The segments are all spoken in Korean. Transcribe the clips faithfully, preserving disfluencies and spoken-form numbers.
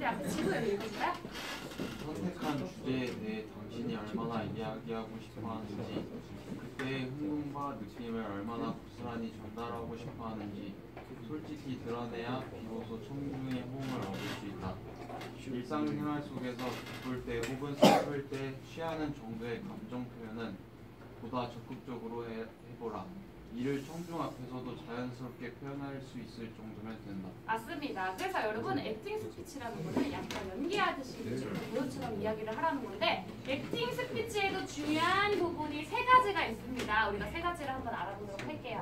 앞에 질문을 읽어주세요. 선택한 주제에 대해 당신이 얼마나 이야기하고 싶어하는지, 그때의 흥분과 느낌을 얼마나 고스란히 전달하고 싶어하는지 솔직히 드러내야 비로소 청중의 호응을 얻을 수 있다. 일상생활 속에서 기쁠 때 혹은 슬플 때 취하는 정도의 감정 표현은 보다 적극적으로 해, 해보라. 이를 청중 앞에서도 자연스럽게 표현할 수 있을 정도면 된다. 맞습니다. 그래서 여러분 액팅 스피치라는 거는 약간 연기하듯이 배우처럼 이야기를 하라는 건데, 액팅 스피치에도 중요한 부분이 세 가지가 있습니다. 우리가 세 가지를 한번 알아보도록 할게요.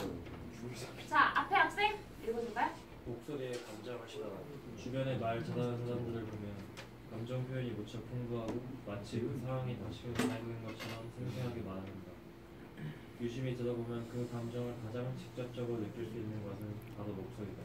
자, 앞에 학생 읽어줄까요? 목소리에 감정하시다. 주변에 말 잘하는 사람들을 보면 감정 표현이 무척 풍부하고 마치 그 상황이 다시금 살아있는 것처럼 생생하게 말합니다. 유심히 들어보면 그 감정을 가장 직접적으로 느낄 수 있는 것은 바로 목소리다.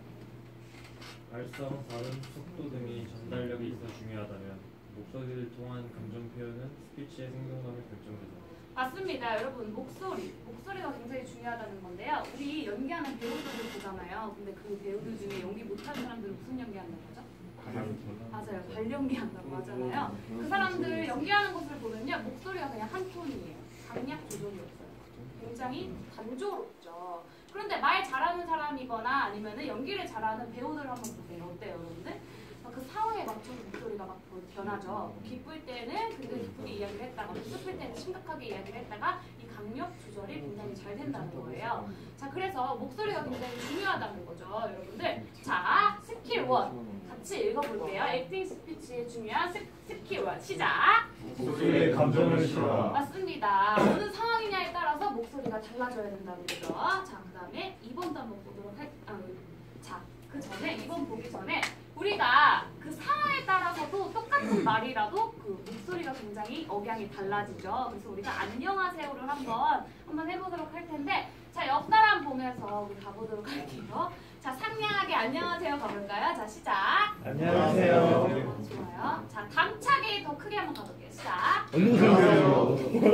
발성, 발음, 속도 등의 전달력이 있어 중요하다면 목소리를 통한 감정 표현은 스피치의 생동감을 결정한다. 맞습니다. 여러분, 목소리. 목소리가 굉장히 중요하다는 건데요. 우리 연기하는 배우들을 보잖아요. 근데 그 배우들 중에 연기 못하는 사람들은 무슨 연기한다고 하죠? 맞아요. 발연기 한다고 하잖아요. 그 사람들 연기하는 것을 보면요. 목소리가 그냥 한 톤이에요. 강약 조절이 없어요. 굉장히 단조롭죠. 그런데 말 잘하는 사람이거나 아니면 연기를 잘하는 배우들을 한번 보세요. 어때요, 여러분들? 그 상황에 맞춰서 목소리가 막 변하죠. 기쁠 때는 굉장히 기쁘게 이야기를 했다가, 슬플 때는 심각하게 이야기를 했다가 이 강력 조절이 굉장히 잘 된다는 거예요. 자, 그래서 목소리가 굉장히 중요하다는 거죠, 여러분들. 자, 스킬 원 같이 읽어볼게요. 액팅 스피치에 중요한 스, 스킬 원 시작. 목소리의 감정을 실어. 맞습니다. 어느 상황이냐에 따라서 목소리가 달라져야 된다는 거죠. 자, 그 다음에 이 번도 한번 보도록 할. 아, 자, 그 전에 이 번 보기 전에 우리가 그 상황에 따라서도 똑같은 말이라도 그 목소리가 굉장히 억양이 달라지죠. 그래서 우리가 안녕하세요를 한번 한번 해보도록 할 텐데, 자, 옆 사람 보면서 우리 가보도록 할게요. 자, 상냥하게 안녕하세요 가볼까요? 자, 시작. 안녕하세요. 좋아요. 자, 당차게 더 크게 한번 가볼게요. 시작. 안녕하세요.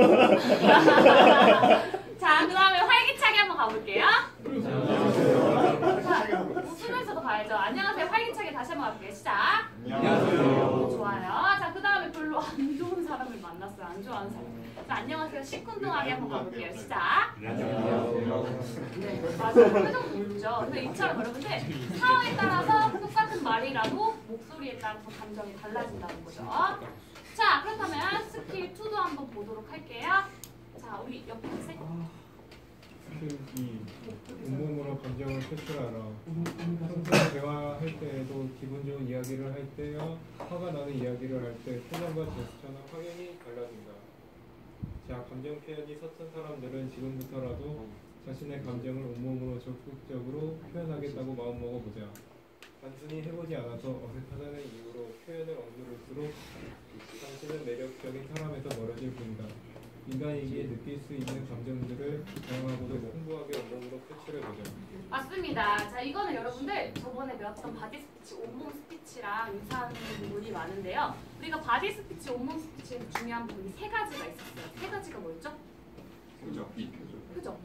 자, 그 다음에 활기차게 한번 가볼게요. 안녕하세요. 자, 웃으면서도 가야죠. 안녕하세요. 활기차게 다시 한번 가볼게요. 시작. 안녕하세요. 좋아요. 자, 그 다음에 별로 안 좋은 사람을 만났어요. 안 좋아하는 사람. 자, 안녕하세요. 시큰둥하게 한번 가볼게요. 시작. 안녕하세요. 네, 맞아요. 표정 보이죠? 근데 이처럼 여러분들 상황에 따라서 똑같은 말이라도 목소리에 따라서 감정이 달라진다는 거죠. 자, 그렇다면 스킬 이도 한번 보도록 할게요. 자, 우리 옆에 학생. 스킬 이 온몸으로 감정을 표출하라. 평소 대화할 때에도 기분 좋은 이야기를 할 때와 화가 나는 이야기를 할 때 표정과 제스처는 확연히 달라진다. 자, 감정 표현이 서툰 사람들은 지금부터라도 자신의 감정을 온몸으로 적극적으로 표현하겠다고 마음먹어보자. 단순히 해보지 않아서 어색하다는 이유로 표현을 억누를수록 당신은 매력적인 사람에서 멀어질 뿐이다. 인간에게 느낄 수 있는 감정들을 다양하고도 풍부하게 온몸으로 표출해보자. 맞습니다. 자, 이거는 여러분들 저번에 배웠던 바디 스피치, 온몸 스피치랑 유사한 부분이 많은데요. 우리가 바디 스피치, 온몸 스피치에서 중요한 부분이 세 가지가 있었어요. 세 가지가 뭐였죠? 그죠? 그죠?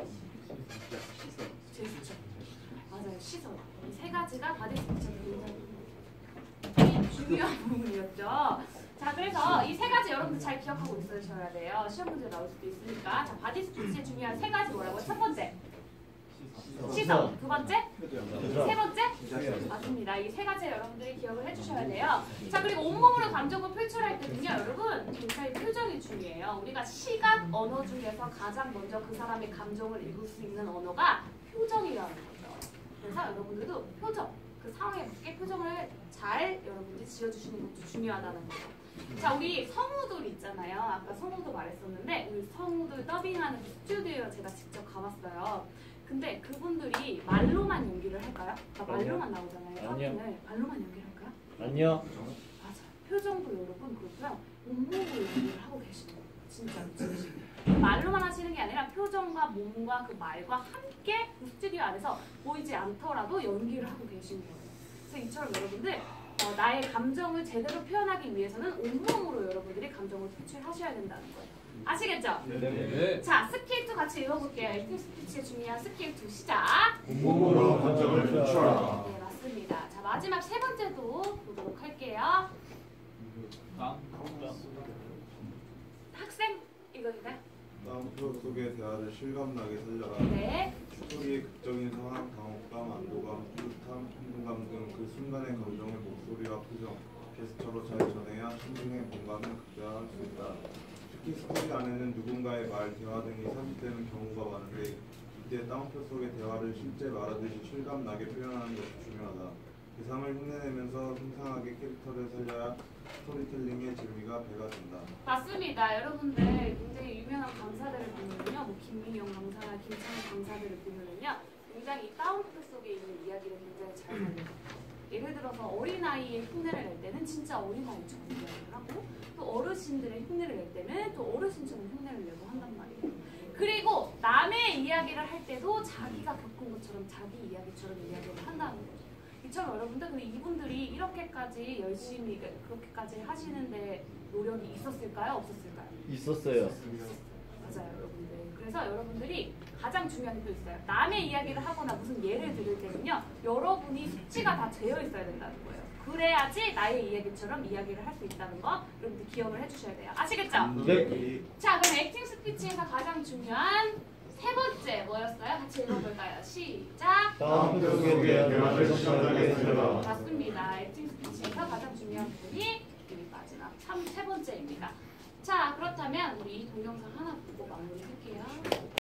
제스처. 맞아요. 시선. 이 세 가지가 바디 스피치에서 굉장히 중요한 부분이었죠. 자, 그래서 이 세 가지 여러분들 잘 기억하고 있으셔야 돼요. 시험 문제 나올 수도 있으니까. 자, 바디 스피치에 중요한 세 가지 뭐라고요? 첫 번째, 시선. 두 번째, 세 번째, 맞습니다. 이 세 가지 여러분들이 기억을 해주셔야 돼요. 자, 그리고 온몸으로 감정을 표출할 때는요, 여러분 굉장히 표정이 중요해요. 우리가 시각 언어 중에서 가장 먼저 그 사람의 감정을 읽을 수 있는 언어가 표정이라는 거죠. 그래서 여러분들도 표정, 그 상황에 맞게 표정을 잘 여러분들이 지어주시는 것도 중요하다는 거죠. 자, 우리 성우들 있잖아요. 아까 성우도 말했었는데 우리 성우들 더빙하는 스튜디오 제가 직접 가봤어요. 근데 그분들이 말로만 연기를 할까요? 그러니까 말로만 나오잖아요. 더빙을 말로만 연기를 할까요? 아니요. 맞아요. 표정도 여러분 그렇고요. 온몸으로 연기를 하고 계시는 거예요. 진짜로 진짜. 말로만 하시는 게 아니라 표정과 몸과 그 말과 함께 그 스튜디오 안에서 보이지 않더라도 연기를 하고 계신 거예요. 그래서 이처럼 여러분들 어, 나의 감정을 제대로 표현하기 위해서는 온몸으로 여러분들이 감정을 표출하셔야 된다는 거예요. 아시겠죠? 네. 자, 스킬 이 같이 읽어볼게요. 액팅 스피치에 중요한 스킬 이 시작. 온몸으로 감정을 표출하라. 네, 맞습니다. 자, 마지막 세 번째도 보도록 할게요. 학생 이거인가요? 다음 표 속의 대화를 실감나게 살려라. 네. 추측이 극적인 상황, 당혹감, 안도감, 뿌듯함, 행동감 등 그 순간의 감정을 목소리와 표정, 게스처로 잘 전해야 심중의 공감을 극대화할 수 있다. 특히 스토리 안에는 누군가의 말, 대화 등이 삽입되는 경우가 많은데 이때 다운표 속의 대화를 실제 말하듯이 실감나게 표현하는 것이 중요하다. 대상을 흉내내면서 생생하게 캐릭터를 살려야 스토리텔링의 재미가 배가 된다. 맞습니다. 여러분들 굉장히 유명한 강사들을 보면요, 뭐 김민영 강사나 김창희 강사들을 보면요, 굉장히 이 다운표 속에 있는 이야기를 굉장히 잘 살려요. 예를 들어서 어린아이의 흉내를 낼 때는 진짜 어린아이처럼 이야기를 하고, 또 어르신들의 흉내를 낼 때는 또 어르신처럼 흉내를 내고 한단 말이에요. 그리고 남의 이야기를 할 때도 자기가 겪은 것처럼 자기 이야기처럼 이야기를 한다는 거죠. 이처럼 여러분들, 근데 이분들이 이렇게까지 열심히 그렇게까지 하시는데 노력이 있었을까요? 없었을까요? 있었어요. 맞아요, 여러분들. 그래서 여러분들이 가장 중요한 게 또 있어요. 남의 이야기를 하거나 무슨 예를 들을 때는요, 여러분이 숙지가 다 되어 있어야 된다는 거예요. 그래야지 나의 이야기처럼 이야기를 할 수 있다는 거 여러분들 기억을 해주셔야 돼요. 아시겠죠? 네. 자, 그럼 액팅 스피치에서 가장 중요한 세 번째 뭐였어요? 같이 읽어볼까요? 시작! 다음 표 속의 대화를 실감나게 살려라. 맞습니다. 액팅 스피치에서 가장 중요한 부분이 여기 마지막 참 세 번째입니다. 자, 그렇다면 우리 이 동영상 하나 보고 마무리할게요.